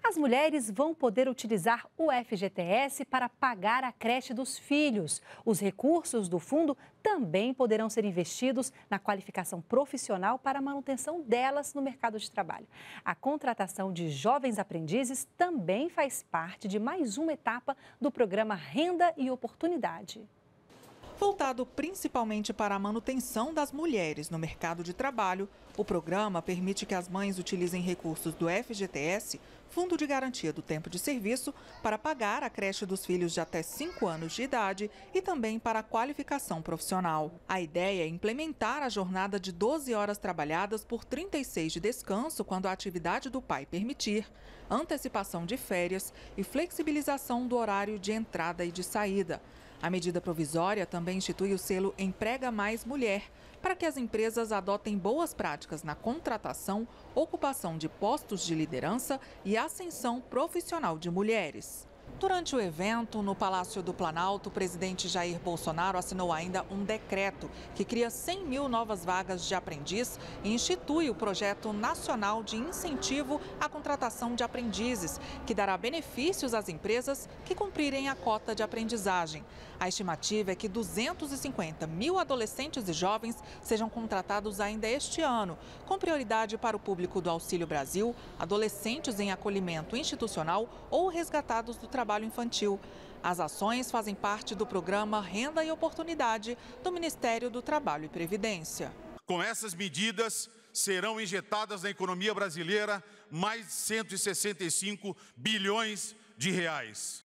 As mulheres vão poder utilizar o FGTS para pagar a creche dos filhos. Os recursos do fundo também poderão ser investidos na qualificação profissional para a manutenção delas no mercado de trabalho. A contratação de jovens aprendizes também faz parte de mais uma etapa do programa Renda e Oportunidade. Voltado principalmente para a manutenção das mulheres no mercado de trabalho, o programa permite que as mães utilizem recursos do FGTS, Fundo de Garantia do Tempo de Serviço, para pagar a creche dos filhos de até 5 anos de idade e também para a qualificação profissional. A ideia é implementar a jornada de 12 horas trabalhadas por 36 de descanso quando a atividade do pai permitir, antecipação de férias e flexibilização do horário de entrada e de saída. A medida provisória também institui o selo Emprega Mais Mulher, para que as empresas adotem boas práticas na contratação, ocupação de postos de liderança e ascensão profissional de mulheres. Durante o evento, no Palácio do Planalto, o presidente Jair Bolsonaro assinou ainda um decreto que cria 100 mil novas vagas de aprendiz e institui o Projeto Nacional de Incentivo à Contratação de Aprendizes, que dará benefícios às empresas que cumprirem a cota de aprendizagem. A estimativa é que 250 mil adolescentes e jovens sejam contratados ainda este ano, com prioridade para o público do Auxílio Brasil, adolescentes em acolhimento institucional ou resgatados do trabalho infantil. As ações fazem parte do programa Renda e Oportunidade do Ministério do Trabalho e Previdência. Com essas medidas, serão injetadas na economia brasileira mais de 165 bilhões de reais.